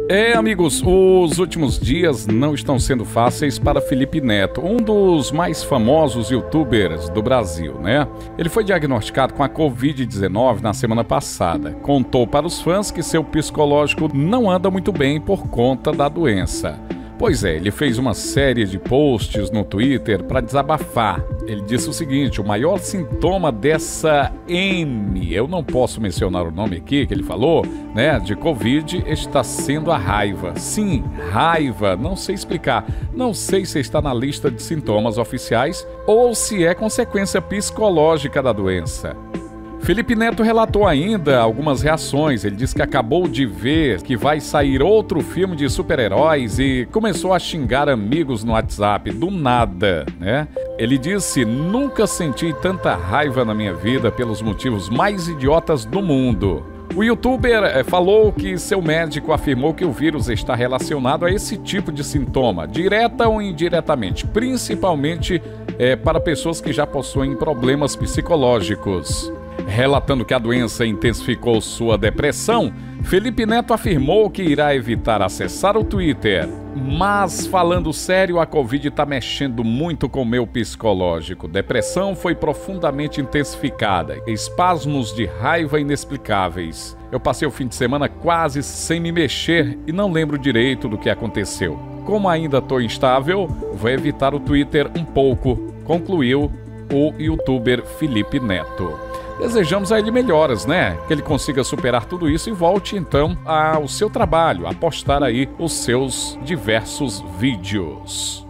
Amigos, os últimos dias não estão sendo fáceis para Felipe Neto, um dos mais famosos youtubers do Brasil, né? Ele foi diagnosticado com a Covid-19 na semana passada. Contou para os fãs que seu psicológico não anda muito bem por conta da doença. Pois é, ele fez uma série de posts no Twitter para desabafar. Ele disse o seguinte: o maior sintoma dessa eu não posso mencionar o nome aqui que ele falou, né, de Covid, está sendo a raiva. Sim, raiva, não sei explicar. Não sei se está na lista de sintomas oficiais ou se é consequência psicológica da doença. Felipe Neto relatou ainda algumas reações. Ele disse que acabou de ver que vai sair outro filme de super-heróis e começou a xingar amigos no WhatsApp, do nada, né? Ele disse: nunca senti tanta raiva na minha vida pelos motivos mais idiotas do mundo. O youtuber falou que seu médico afirmou que o vírus está relacionado a esse tipo de sintoma, direta ou indiretamente, principalmente para pessoas que já possuem problemas psicológicos. Relatando que a doença intensificou sua depressão, Felipe Neto afirmou que irá evitar acessar o Twitter. Mas, falando sério, a Covid está mexendo muito com o meu psicológico. Depressão foi profundamente intensificada, espasmos de raiva inexplicáveis. Eu passei o fim de semana quase sem me mexer e não lembro direito do que aconteceu. Como ainda estou instável, vou evitar o Twitter um pouco, concluiu o youtuber Felipe Neto. Desejamos a ele melhoras, né? Que ele consiga superar tudo isso e volte então ao seu trabalho, a postar aí os seus diversos vídeos.